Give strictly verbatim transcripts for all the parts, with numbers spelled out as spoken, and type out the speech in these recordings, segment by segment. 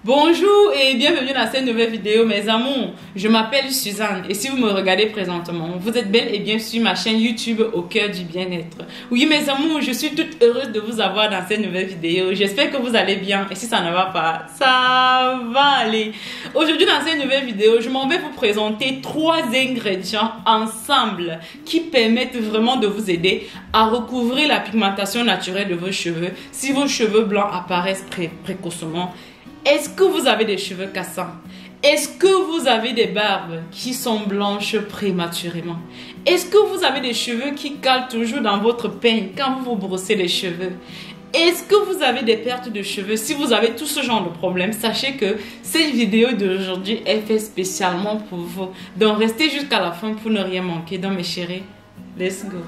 Bonjour et bienvenue dans cette nouvelle vidéo mes amours, je m'appelle Suzanne et si vous me regardez présentement, vous êtes bel et bien sur ma chaîne YouTube au cœur du bien-être. Oui mes amours, je suis toute heureuse de vous avoir dans cette nouvelle vidéo, j'espère que vous allez bien et si ça ne va pas, ça va aller. Aujourd'hui dans cette nouvelle vidéo, je m'en vais vous présenter trois ingrédients ensemble qui permettent vraiment de vous aider à recouvrir la pigmentation naturelle de vos cheveux si vos cheveux blancs apparaissent pré précocement. Est-ce que vous avez des cheveux cassants? Est-ce que vous avez des barbes qui sont blanches prématurément? Est-ce que vous avez des cheveux qui calent toujours dans votre peigne quand vous vous brossez les cheveux? Est-ce que vous avez des pertes de cheveux? Si vous avez tout ce genre de problème, sachez que cette vidéo d'aujourd'hui est faite spécialement pour vous. Donc restez jusqu'à la fin pour ne rien manquer. Donc mes chéris, let's go!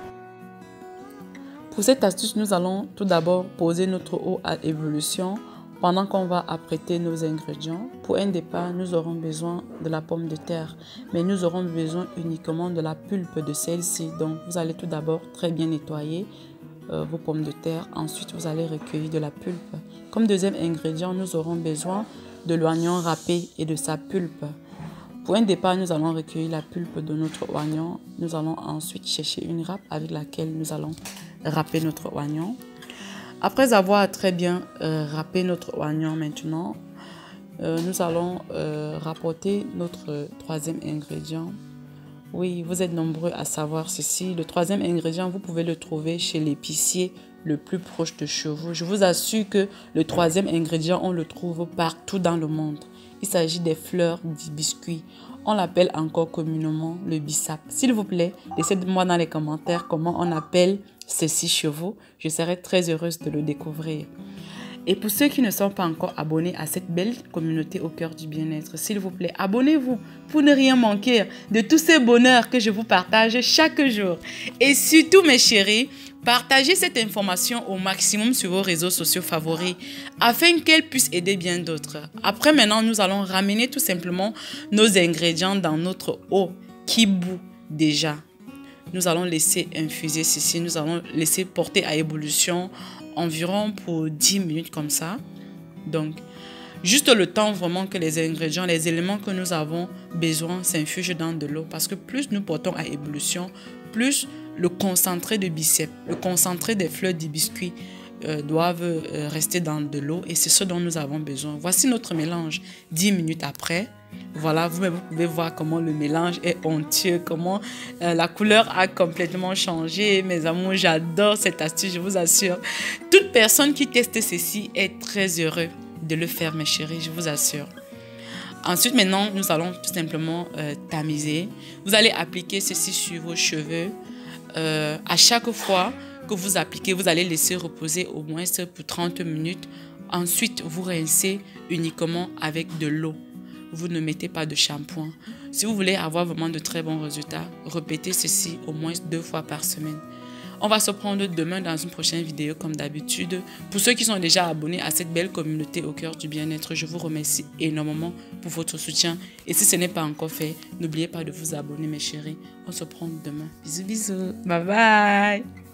Pour cette astuce, nous allons tout d'abord poser notre eau à ébullition pendant qu'on va apprêter nos ingrédients. Pour un départ, nous aurons besoin de la pomme de terre, mais nous aurons besoin uniquement de la pulpe de celle-ci. Donc, vous allez tout d'abord très bien nettoyer euh, vos pommes de terre. Ensuite, vous allez recueillir de la pulpe. Comme deuxième ingrédient, nous aurons besoin de l'oignon râpé et de sa pulpe. Pour un départ, nous allons recueillir la pulpe de notre oignon. Nous allons ensuite chercher une râpe avec laquelle nous allons râper notre oignon. Après avoir très bien euh, râpé notre oignon maintenant, euh, nous allons euh, rapporter notre troisième ingrédient. Oui, vous êtes nombreux à savoir ceci. Le troisième ingrédient, vous pouvez le trouver chez l'épicier le plus proche de chez vous. Je vous assure que le troisième ingrédient, on le trouve partout dans le monde. Il s'agit des fleurs d'hibiscus. On l'appelle encore communément le bissap. S'il vous plaît, laissez-moi dans les commentaires comment on appelle ceci chez vous. Je serai très heureuse de le découvrir. Et pour ceux qui ne sont pas encore abonnés à cette belle communauté au cœur du bien-être, s'il vous plaît, abonnez-vous pour ne rien manquer de tous ces bonheurs que je vous partage chaque jour. Et surtout, mes chéris, partagez cette information au maximum sur vos réseaux sociaux favoris afin qu'elle puisse aider bien d'autres. Après, maintenant, nous allons ramener tout simplement nos ingrédients dans notre eau qui bout déjà. Nous allons laisser infuser ceci, nous allons laisser porter à ébullition environ pour dix minutes comme ça. Donc, juste le temps vraiment que les ingrédients, les éléments que nous avons besoin s'infugent dans de l'eau. Parce que plus nous portons à ébullition, plus le concentré de biceps, le concentré des fleurs d'hibiscus euh, doivent euh, rester dans de l'eau. Et c'est ce dont nous avons besoin. Voici notre mélange dix minutes après. Voilà, vous, vous pouvez voir comment le mélange est onctueux, comment euh, la couleur a complètement changé. Mes amours, j'adore cette astuce, je vous assure. Toute personne qui teste ceci est très heureux de le faire, mes chéris, je vous assure. Ensuite, maintenant, nous allons tout simplement euh, tamiser. Vous allez appliquer ceci sur vos cheveux. Euh, à chaque fois que vous appliquez, vous allez laisser reposer au moins pour trente minutes. Ensuite, vous rincez uniquement avec de l'eau. Vous ne mettez pas de shampoing. Si vous voulez avoir vraiment de très bons résultats, répétez ceci au moins deux fois par semaine. On va se prendre demain dans une prochaine vidéo comme d'habitude. Pour ceux qui sont déjà abonnés à cette belle communauté au cœur du bien-être, je vous remercie énormément pour votre soutien. Et si ce n'est pas encore fait, n'oubliez pas de vous abonner mes chéris. On se prend demain. Bisous bisous. Bye bye.